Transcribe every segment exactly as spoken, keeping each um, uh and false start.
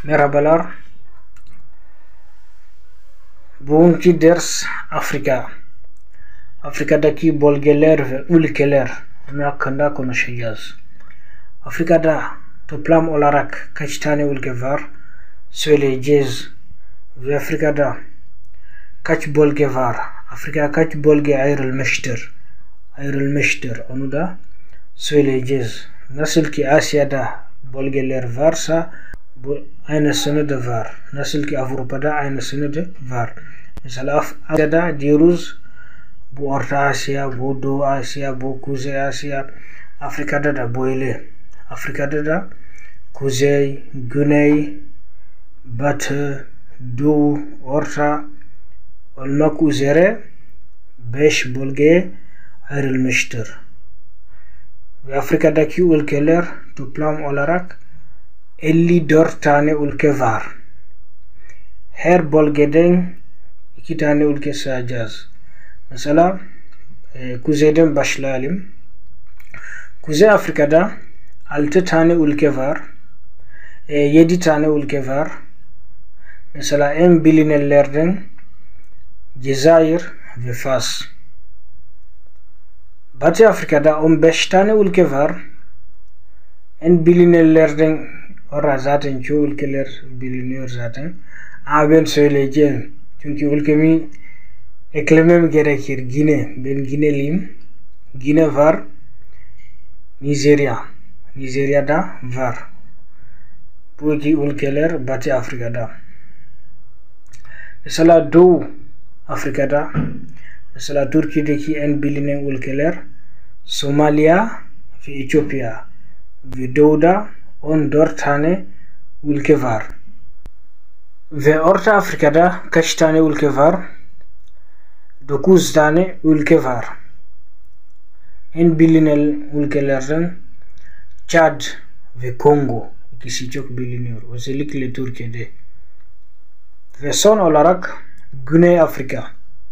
Merhabalar. Bugünkü ders Afrika. Afrika'daki bölgeler ve ülkeler hakkında konuşacağız. Afrika'da toplam olarak kaç tane ülke var söyleyeceğiz. Ve Afrika'da kaç bölge var? Afrika kaç bölge ayrılmıştır? Ayrılmıştır. Onu da söyleyeceğiz. Nasıl ki Asya'da bölgeler varsa bu aynısını da var. Nasıl ki Avrupa'da aynısını da var. Mesela Asya'da diyoruz bu Orta Asya, bu Doğu Asya, bu Kuzey Asya. Afrika'da da böyle. Afrika'da da Kuzey, Güney, Batı, Doğu, Orta olmak üzere beş bölgeye ayrılmıştır. Ve Afrika'daki ülkeler toplam olarak elli dört tane ülke var. Her bölgeden iki tane ülke sayacağız. Mesela e, kuzeyden başlayalım. Kuzey Afrika'da altı tane ülke var. E, yedi tane ülke var. Mesela en bilinenlerden Cezayir ve Fas. Batı Afrika'da on beş tane ülke var. En bilinenlerden orada zaten çoğu ülkeler biliniyor zaten. Ama ben söyleyeceğim. Çünkü ülkemi eklemem gerekir. Gine. Ben Gineliyim. Gine var. Nijerya. Nijerya'da var. Bu iki ülkeler Batı Afrika'da. Mesela Doğu Afrika'da mesela Türkiye'deki en bilinen ülkeler Somalia ve Etiyopya. Ve Doğu'da on dört tane ülke var. Ve Orta Afrika'da kaç tane ülke var? dokuz tane ülke var. En bilinen ülkelerden Chad ve Kongo. İkisi çok biliniyor. Özellikle Türkiye'de. Ve son olarak Güney Afrika.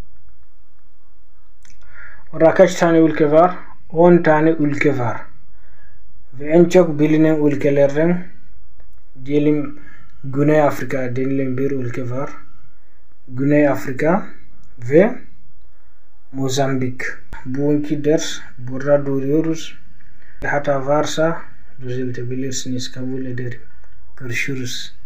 Orada kaç tane ülke var? on tane ülke var. Ve en çok bilinen ülkelerden diyelim Güney Afrika denilen bir ülke var. Güney Afrika ve Mozambik. Bugünkü ders burada duruyoruz. Hata varsa düzeltebilirsiniz. Kabul ederim. Görüşürüz.